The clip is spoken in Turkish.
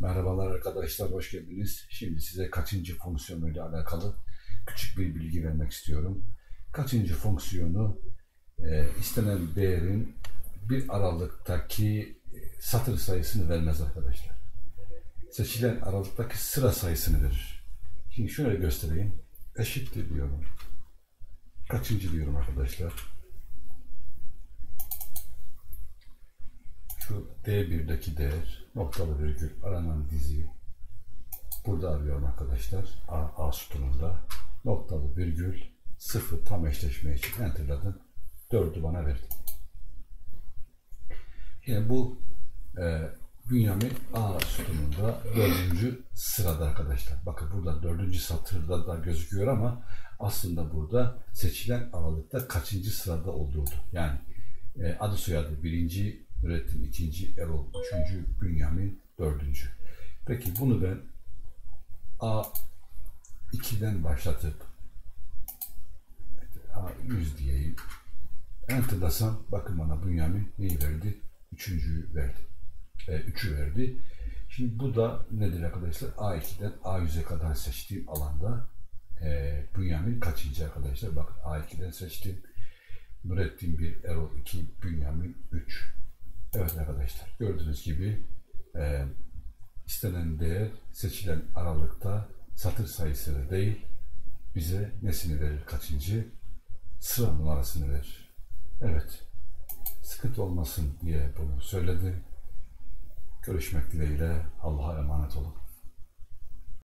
Merhabalar arkadaşlar, hoş geldiniz. Şimdi size kaçıncı fonksiyonuyla alakalı küçük bir bilgi vermek istiyorum. Kaçıncı fonksiyonu istenen değerin bir aralıktaki satır sayısını vermez arkadaşlar. Seçilen aralıktaki sıra sayısını verir. Şimdi şöyle göstereyim. Eşittir diyorum. Kaçıncı diyorum arkadaşlar. Şu D1'deki değer noktalı virgül aranan dizi burada arıyorum arkadaşlar. A sütununda noktalı virgül 0 tam eşleşme için enterladım. 4'ü bana verdi. Yine bu Bünyamin A sütununda 4. sırada arkadaşlar. Bakın burada 4. satırda da gözüküyor ama aslında burada seçilen aralıkta kaçıncı sırada olduğu. Yani adı soyadı 1. Nurettin, 2. Erol, 3. Bünyamin, 4. Peki bunu ben A2'den başlatıp A100 diyeyim. Enter'lasam bakın bana Bünyamin neyi verdi? 3.'ü verdi. 3'ü verdi. Şimdi bu da nedir arkadaşlar? A2'den A100'e kadar seçtiğim alanda Bünyamin kaçıncı arkadaşlar? Bakın A2'den seçtim. Nurettin 1, Erol 2, Bünyamin 3. Evet arkadaşlar, gördüğünüz gibi istenen değer seçilen aralıkta satır sayısını değil, bize nesini verir, kaçıncı? Sıra numarasını verir. Evet, sıkıntı olmasın diye bunu söyledim. Görüşmek dileğiyle, Allah'a emanet olun.